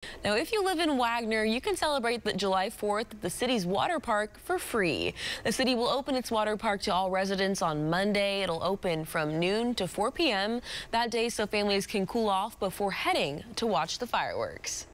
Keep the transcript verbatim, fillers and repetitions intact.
Now, if you live in Wagoner, you can celebrate the July fourth at the city's water park for free. The city will open its water park to all residents on Monday. It'll open from noon to four p m that day so families can cool off before heading to watch the fireworks.